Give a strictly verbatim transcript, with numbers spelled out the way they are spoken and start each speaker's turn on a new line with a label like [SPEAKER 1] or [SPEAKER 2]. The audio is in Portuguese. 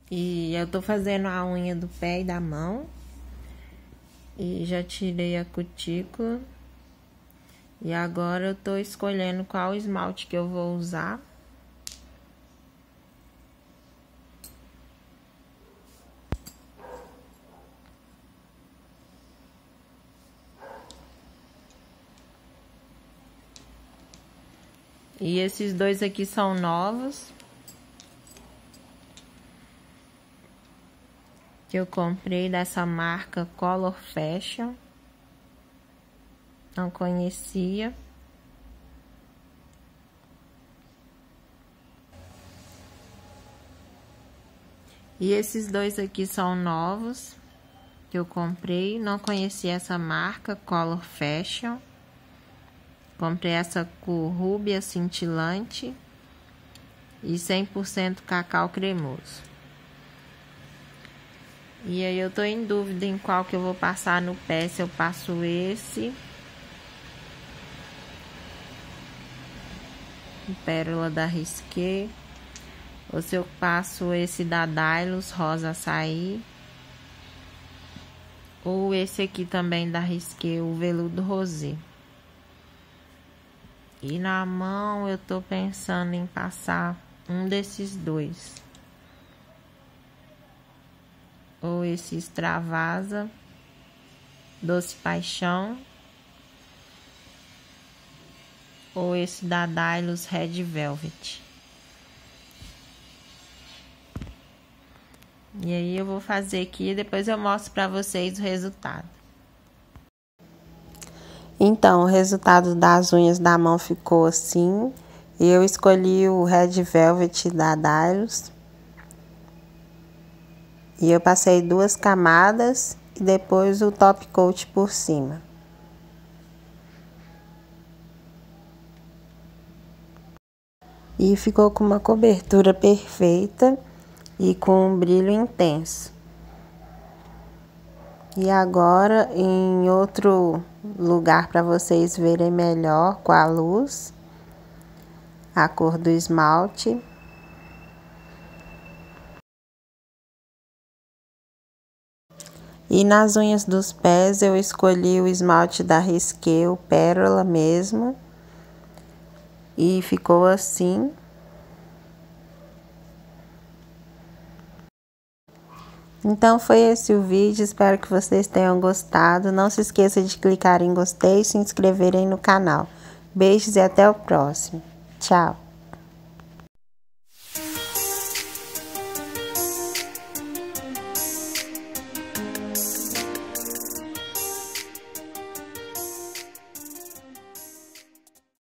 [SPEAKER 1] E eu tô fazendo a unha do pé e da mão. E já tirei a cutícula. E agora eu tô escolhendo qual esmalte que eu vou usar. E esses dois aqui são novos. Que eu comprei dessa marca Color Fashion. Não conhecia. E esses dois aqui são novos. Que eu comprei. Não conhecia essa marca Color Fashion. Comprei essa cor rúbia cintilante. E cem por cento cacau cremoso. E aí eu tô em dúvida em qual que eu vou passar no pé, se eu passo esse. Pérola da Risqué. Ou se eu passo esse da Dylos, rosa açaí. Ou esse aqui também da Risqué, o veludo rosé. E na mão eu tô pensando em passar um desses dois. Ou esse Extravasa, Doce Paixão. Ou esse da Dylos Red Velvet. E aí eu vou fazer aqui e depois eu mostro pra vocês o resultado. Então, o resultado das unhas da mão ficou assim. E eu escolhi o Red Velvet da Dylos. E eu passei duas camadas e depois o top coat por cima. E ficou com uma cobertura perfeita e com um brilho intenso. E agora, em outro lugar para vocês verem melhor com a luz, a cor do esmalte. E nas unhas dos pés eu escolhi o esmalte da Risqué, o Pérola mesmo. E ficou assim. Então foi esse o vídeo, espero que vocês tenham gostado. Não se esqueça de clicar em gostei e se inscreverem no canal. Beijos e até o próximo. Tchau!